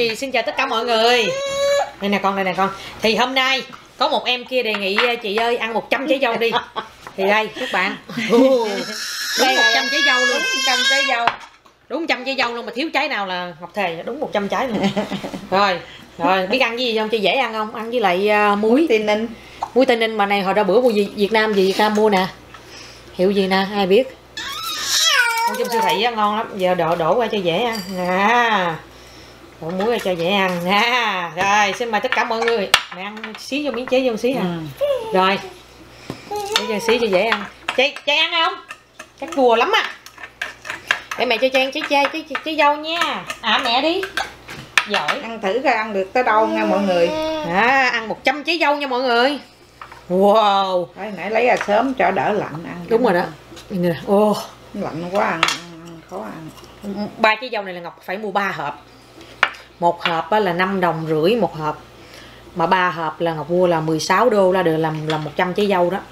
Rồi, xin chào tất cả mọi người. Đây nè con, đây nè con. Thì hôm nay có một em kia đề nghị chị ơi ăn 100 trái dâu đi. Thì đây các bạn. Đúng 100 trái dâu luôn, 100 trái dâu. Đúng 100 trái dâu luôn, mà thiếu trái nào là Ngọc thề đúng 100 trái luôn. Rồi, biết ăn gì không? Chị dễ ăn không? Ăn với lại muối Tây Ninh. Muối Tây Ninh mà này hồi đó bữa mua Việt Nam mua nè. Hiệu gì nè, ai biết. Mua trong siêu thị á, ngon lắm. Giờ đổ qua cho dễ ăn. Đổ muối ra cho dễ ăn nha. Rồi, xin mời tất cả mọi người. Mẹ ăn xí vô miếng chế vô xí hả? Rồi. Để cho xí cho dễ ăn. Chay ăn không? Chắc chua lắm á. Để mẹ cho Trang trái dâu nha. Mẹ đi. Giỏi. Ăn thử coi ăn được tới đâu nha mọi người. Ăn 100 trái dâu nha mọi người. Wow. Đấy, nãy lấy ra sớm cho đỡ lạnh ăn. Đúng rồi đó. Ô. Lạnh quá ăn khó ăn. 3 trái dâu này là Ngọc phải mua 3 hộp. Một hộp là 5,5 đồng một hộp. Mà 3 hộp là Ngọc mua là 16 đô là được làm 100 trái dâu đó.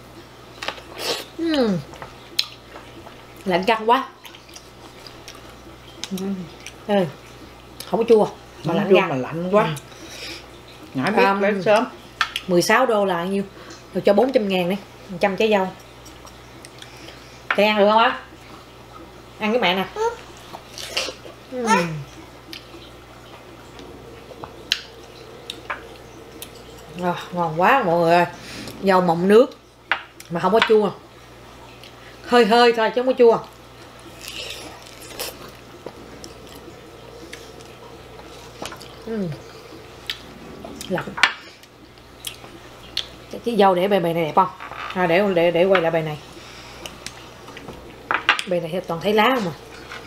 Lạnh căng quá. Không có chua mà lạnh mà lạnh quá. Nãy biết lấy sớm. 16 đô là bao nhiêu? Rồi cho 400.000 đi, 100 trái dâu. Thì ăn được không á? Ăn với mẹ nè. Ngon quá mọi người ơi. Dâu mọng nước mà không có chua. Hơi thôi chứ không có chua. Lạnh. Cái dâu để bề này đẹp không? Để quay lại bề này. Bề này toàn thấy lá không à.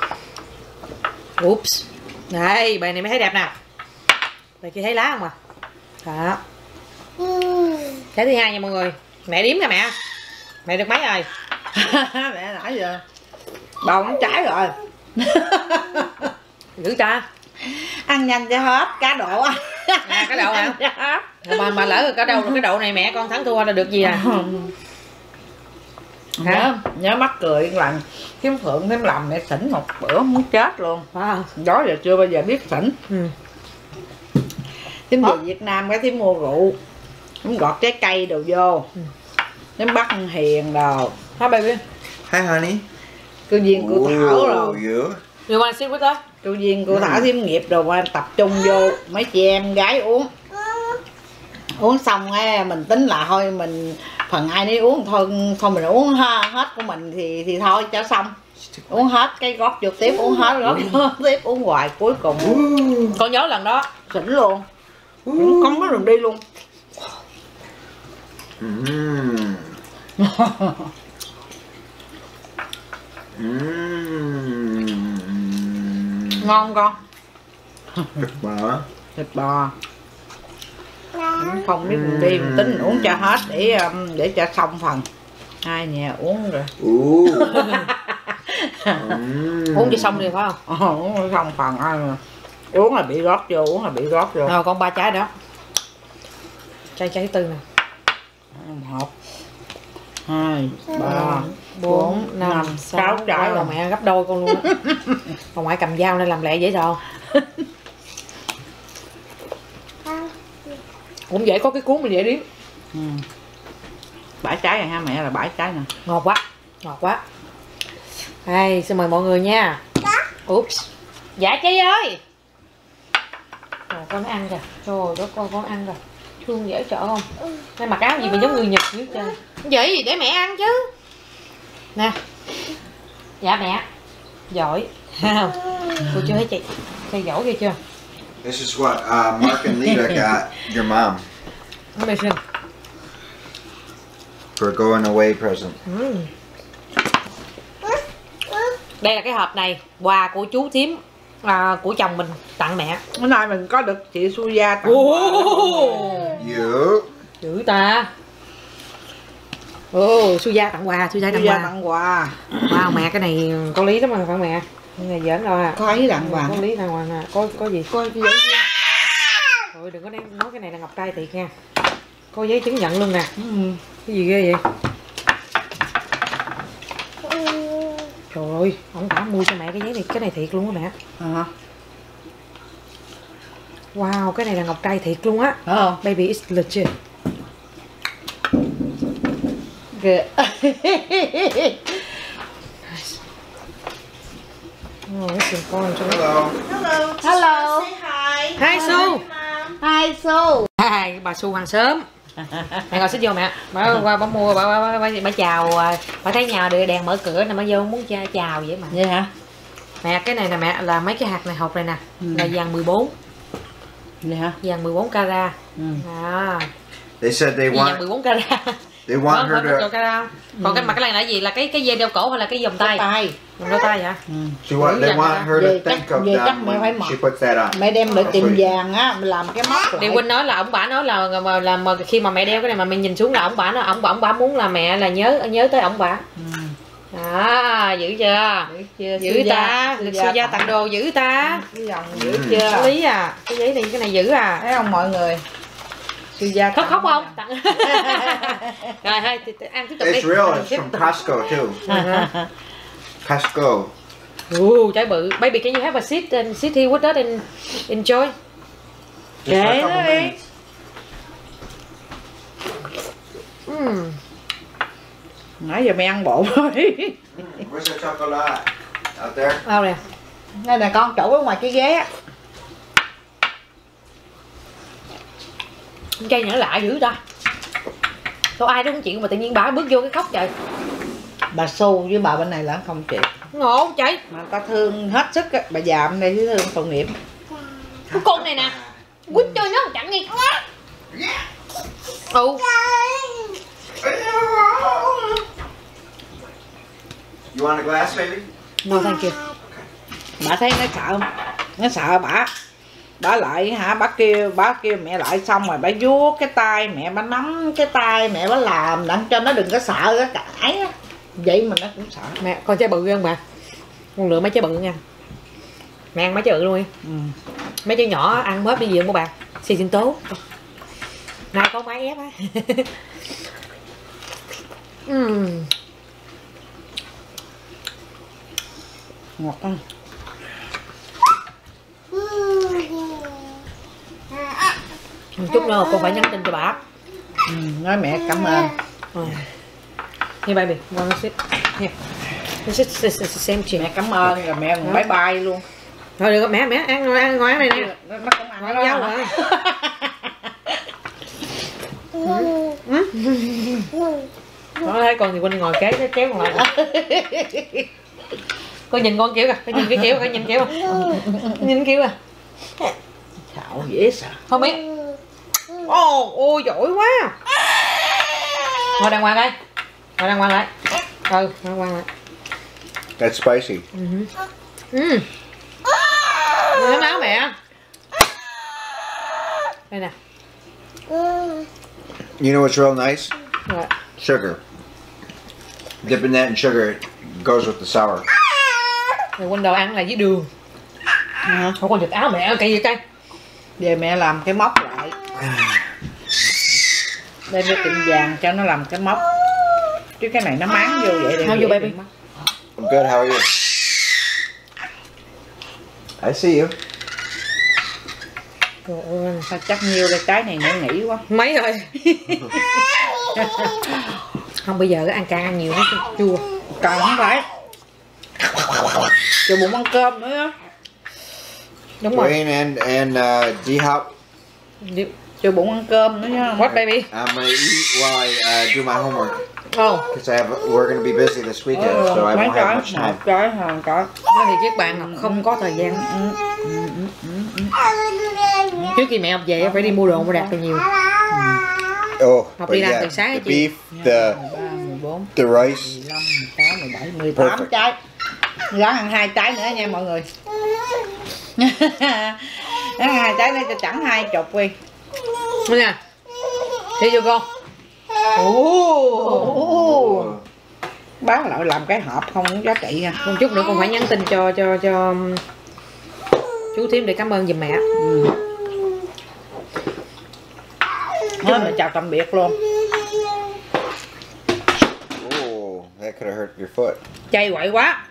Oops. Đây, bề này mới thấy đẹp nè. Bề kia thấy lá không à. Đó. Cái thứ hai nha mọi người. Mẹ đếm nè mẹ. Mẹ được mấy rồi? Mẹ nãy giờ 3 ngón trái rồi. Dữ ta. Ăn nhanh cho hết cá độ. Cá độ hả? Mà lỡ rồi cái độ này mẹ con thắng thua là được gì à? Nhớ mắc cười lần Thiếm Phượng Thiếm làm mẹ xỉn một bữa muốn chết luôn. Đó giờ chưa bao giờ biết xỉn. Thiếm về Việt Nam cái Thiếm mua rượu, Thiếm gọt trái cây đồ vô, Thiếm bắt hiền đồ. Hi baby. Hi honey. Cô Duyên cô Thảo rồi. You wanna sit with us? Cô Duyên cô Thảo Thiếm nghiệp đồ qua tập trung vô mấy chị em gái uống. Uống xong mình tính là thôi mình phần ai nấy uống thôi mình uống hết của mình thì thôi cho xong. Uống hết cái gót vô tiếp, uống hết gót tiếp, uống hoài cuối cùng. Con nhớ lần đó xỉn luôn. Không có đường đi luôn. Ngon con. Thịt bò. Thịt bò. Không biết mình đi mình tính mình uống cho hết để cho xong phần. Hai nhà uống rồi. Uống cho xong đi phải không? Uống xong phần uống là bị rót vô, uống là bị rót vô. Rồi con 3 trái đó. Trái thứ tư nè. 1 2 3 4 5 6 trái rồi mẹ gấp đôi con luôn á. Còn ngoại cầm dao nên làm lẹ dễ sợ. Cũng dễ có cái cuốn mình dễ điếm. 7 trái rồi ha mẹ, là 7 trái nè. Ngọt quá. Đây, xin mời mọi người nha. Oops. Dạ Chi ơi. Rồi con ăn kìa. Trời đất ơi con ăn kìa. Thương dễ sợ không? Cái mặc áo gì mà giống người Nhật dưới trời. Vậy gì để mẹ ăn chứ. Nè. Dạ mẹ. Giỏi. Cô chưa thấy chị. Chị giỏi ghê chưa? This is what Mark and Lita got your mom Amazing. for going away present. Đây là cái hộp này, quà của chú Thiếm, của chồng mình tặng mẹ. Bữa nay mình có được chị Suya tặng quà. Dữ ta. Suya tặng quà, Suya tặng quà. Wow, mẹ cái này có lý lắm mà phải mẹ. Cái này giỡn đâu à. Có ý tặng quà. Có lý tặng quà nè. Có gì? Có cái giấy. Thôi đừng có nói cái này là ngọc trai thiệt nha. Có giấy chứng nhận luôn nè. Cái gì ghê vậy? Trời ơi, ông đã mua cho mẹ cái giấy này, cái này thiệt luôn á mẹ. Wow, cái này là ngọc trai thiệt luôn á. Phải không? Baby it's legit. Kìa. Oh, this is fun. Hello. Hello. Hello. Say hi. Hi Su. Mom. Hi Su. Hi, bà Su hàng xóm. Mẹ ngồi xích vô mẹ. Bà qua bà mua bà chào, bà thấy nhà đèn mở cửa nè, bà vô muốn chào vậy mà. Vậy hả? Mẹ cái này nè mẹ, là mấy cái hạt này hộp này nè, là vàng 14. Vậy hả? Vàng 14 carat. À. They said they Vàng want 14 carat. they want her to. Carat. Còn cái mặt cái này là gì? Là cái dây đeo cổ hay là cái vòng tay? Tay. Vòng đeo tay hả? They want her Về to think chắc- of về chắc them mẹ phải when mặc. she puts that on. Mẹ đem lại tiệm Sweet. vàng á, làm cái móc lại. Điều Quỳnh nói là ông bả nói là mà khi mà mẹ đeo cái này mà mình nhìn xuống là ông bả nó ông bả muốn là mẹ là nhớ tới ông bả. À, giữ chưa? Giữ ta, được sư gia tặng đồ giữ ta. Cái vòng giữ chưa? Có lý à, cái giấy này cái này giữ à. Thấy không mọi người? Sư gia Khóc tặng không? nha. Tặng. Rồi thôi, ăn tiếp tục đi. It's real. It's from Costco too. Costco. Trái bự. Baby, can you have a seat and sit here with us and enjoy? Just for a Kệ couple nó đi. minutes. Nãy giờ mẹ ăn bộ thôi. Where's the chocolate? Out there. Đâu nè. Đây nè con chỗ ở ngoài cái ghế á. Con trai nhỏ lạ dữ ta. Đâu ai đó không chịu mà tự nhiên bà bước vô cái khóc trời. Bà Su với bà bên này là không chịu. Ngộ trời. Mà người ta thương hết sức á. Bà già bên đây thương tội nghiệp. Cái con này nè. Quýt chơi nó không chẳng nghe. Ừ. You want a glass, baby? No thank you. Bà thấy nó sợ không? Nó sợ bà lại hả, bà kêu mẹ lại, xong rồi bà vuốt cái tay mẹ, bà nắm cái tay mẹ, bà làm đặng cho nó đừng có sợ cái cãi á. Vậy mà nó cũng sợ. Mẹ con trái bự không bà? Con lựa mấy trái bự nha. Mẹ ăn mấy trái bự luôn đi. Mấy trái nhỏ ăn bớt đi giường của bà. Xì xin tố. Nay có máy ép á. Ngọt không? Một chút nữa con phải nhắn tin cho bà. Nói mẹ cảm ơn. Here baby, one sit. Here. This is the same chair. Mẹ cảm ơn rồi mẹ bye bye luôn. Thôi được mẹ ăn ngồi này nè. Nó cũng ăn Ngồi đó dâu hả? Đó thấy con thì Quỳnh ngồi kế kéo còn lại. Con nhìn con kiểu kìa, con nhìn cái kiểu, con nhìn kiểu. Nhìn kiểu à. Xạo dễ sợ. Không biết. Ôi giỏi quá. Ngồi đàng hoàng đây. Ngồi đàng hoàng lại. Ngồi đàng hoàng lại. That's spicy. Nó máu mẹ. Đây nè. You know what's real nice? Rồi. Sugar. Dipping that in sugar, it goes with the sour. Rồi Quỳnh đầu ăn là với đường. Thôi con giật áo mẹ cây gì cây. Về mẹ làm cái móc lại. Đây với tiệm vàng cho nó làm cái móc. Chứ cái này nó máng vô vậy. How you baby? I'm good. How are you? I see you. Sao chắc nhiêu đây, trái này nữa nghỉ quá. Mấy rồi. Không bây giờ ăn càng ăn nhiều nó chua. Còn không phải. Cho bụng ăn cơm nữa á. Đúng rồi. Wayne and D-Hop. Cho bụng ăn cơm nữa nha. What baby? I'm gonna eat while I do my homework Oh. because we're gonna be busy this weekend, so I Mấy won't have trái, much time. một trái, hai trái. Nói thì các bạn là không có thời gian. Trước khi mẹ học về phải đi mua đồ mua đạc đồ nhiều. Oh, Học but đi làm yeah, từ sáng the tới chiều. beef, the 13, 14, the rice. 15, 16, 17, 18 Perfect. trái. Ráng ăn 2 trái nữa nha mọi người. Ráng 2 trái nữa cho chẳng 20 đi. Đây nè. Đi vô con. Bán lại làm cái hộp không có giá trị nha. Một chút nữa con phải nhắn tin cho chú Thím để cảm ơn giùm mẹ. Thôi mình chào tạm biệt luôn. Oh, that could have hurt your foot. Chay quậy quá.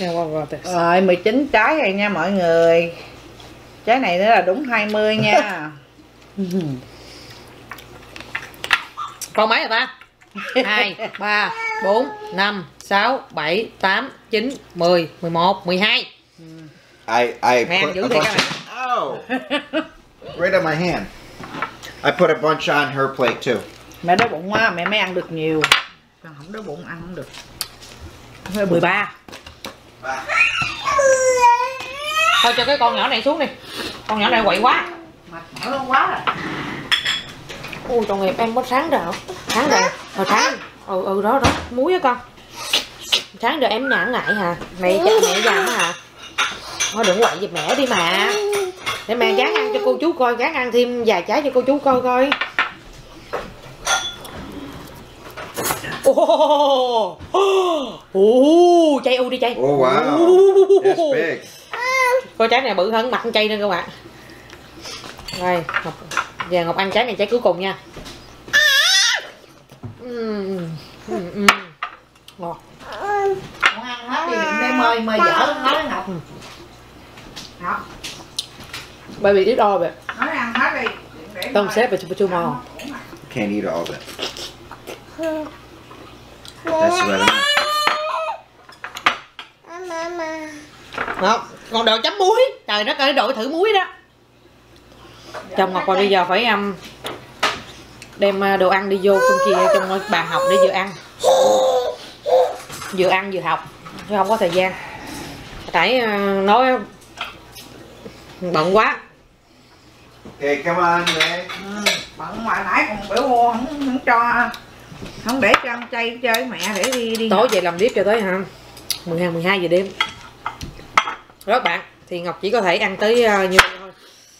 Rồi 19 trái rồi nha mọi người. Trái này nữa là đúng 20 nha. Con mấy rồi ta? 2, 3, 4, 5, 6, 7, 8, 9, 10, 11, 12. I Man, put giữ a thiệt bunch á of, oh, right on my hand. I put a bunch on her plate too. Mẹ đói bụng á, mẹ mới ăn được nhiều. Còn không đói bụng ăn không được. 13. Thôi cho cái con nhỏ này xuống đi. Con nhỏ này quậy quá. Mệt mỏi luôn quá rồi. Ui tội nghiệp em có sáng rồi. Sáng rồi. Hồi sáng. Đó muối á con. Sáng rồi em nản ngại hả? Mẹ dặn hả? Thôi đừng quậy giùm mẹ đi mà. Để mẹ gán ăn cho cô chú coi, gán ăn thêm vài trái cho cô chú coi coi. Chay u đi chay. Oh wow, that's big. Coi trái này bự hơn mặt con chay nữa các bạn. Rồi giờ Ngọc ăn trái này, trái cuối cùng nha. Ngọt. Con ăn hết đi, đừng mời vợ nói Ngọc. Ngọc, Bởi vì ít đo vậy. nói ăn hết đi. Tôm xếp và chua mò. Can't eat all of it. That's what Đó, còn đồ chấm muối. Trời đất ơi, đội thử muối đó. Chồng Ngọc và bây giờ phải đem đồ ăn đi vô trong kia trong bàn học để vừa ăn. Vừa ăn vừa học, chứ không có thời gian. Tại nói bận quá. Okay, come on, Ray. Bận mà nãy còn biểu ô không cho, không để cho ăn chay chơi mẹ để đi Tối về làm tiếp cho tới 12 giờ đêm. Đó các bạn, thì Ngọc chỉ có thể ăn tới như vậy thôi.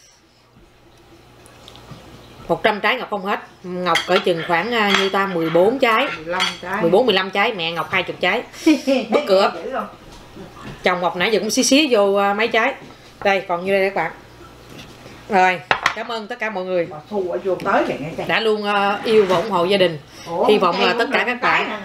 100 trái Ngọc không hết. Ngọc cỡ chừng khoảng như ta 14 trái. 15 trái. 14-15 trái, mẹ Ngọc 20 trái. Mất cửa. Chồng Ngọc nãy giờ cũng xí vô mấy trái. Đây còn như đây các bạn. Rồi, cảm ơn tất cả mọi người đã luôn yêu và ủng hộ gia đình. Hy vọng là tất cả các bạn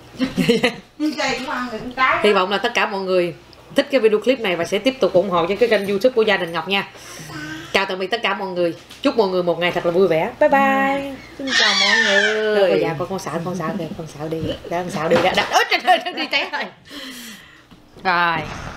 hy vọng là tất cả mọi người thích cái video clip này và sẽ tiếp tục ủng hộ cho cái kênh YouTube của gia đình Ngọc nha. Chào tạm biệt tất cả mọi người. Chúc mọi người một ngày thật là vui vẻ. Bye bye. Xin chào mọi người. Dạ con xạo kìa, con xạo đi. Con xạo đi. Ôi trời ơi, đi té rồi. Rồi.